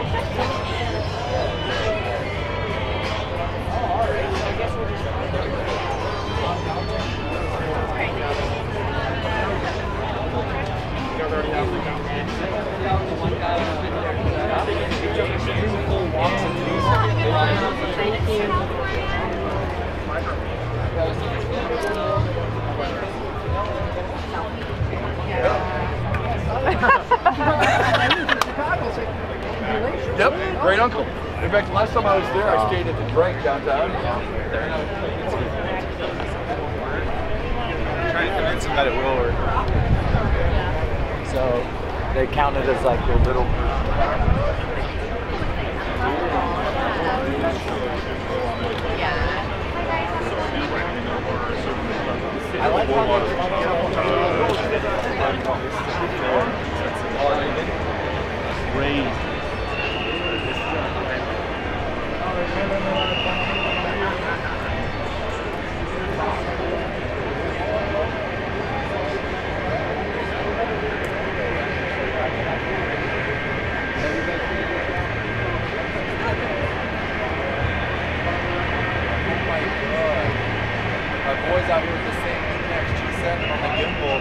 Yep, great uncle. In fact, last time I was there, I stayed at the Drink downtown. Trying to convince them that it will work. So they count it as like their little. I like how our boys out here with the same next G7 on the gimbal.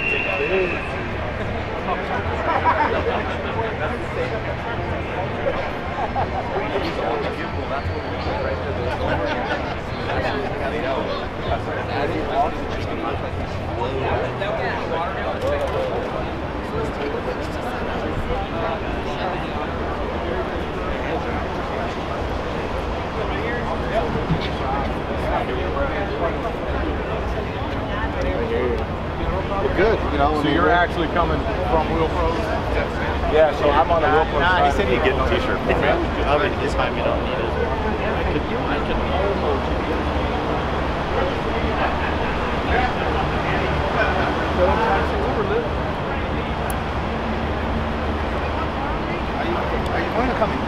We're good, you know. So you're actually coming from Wheel Pros? Yeah, so I'm on the Wheel Pros side. He said he'd get a t-shirt for me. I mean, it's fine, we don't need it. I could. Are you going to come in?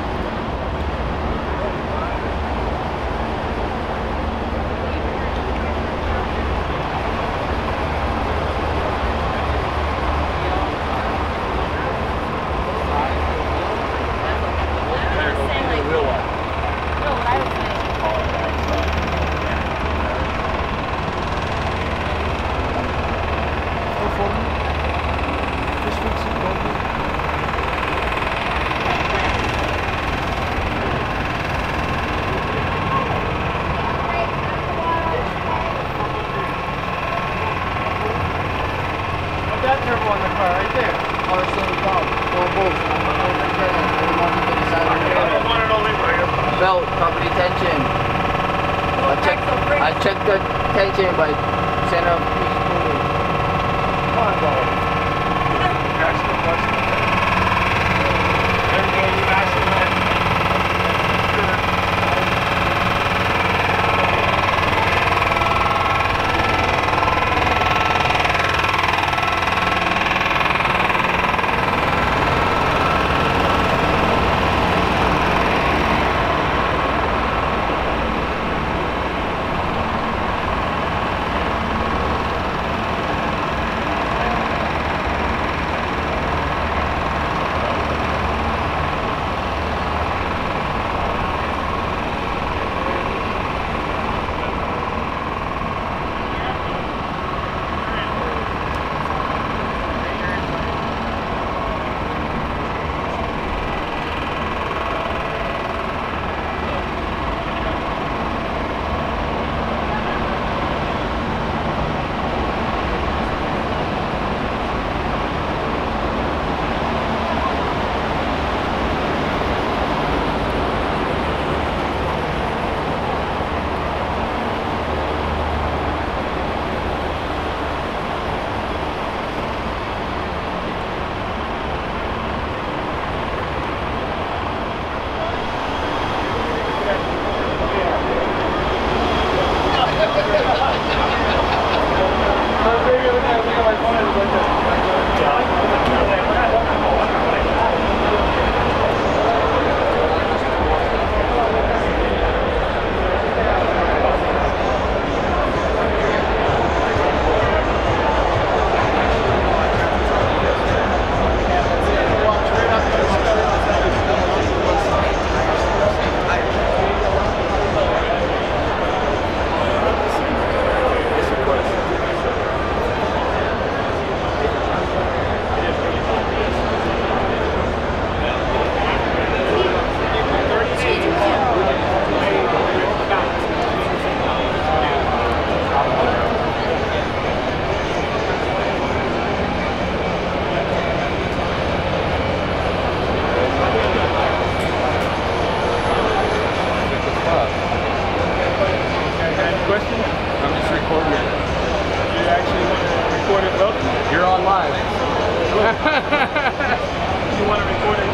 Belt, property tension. I checked the tension by center of push. Come on, bro. you want to record it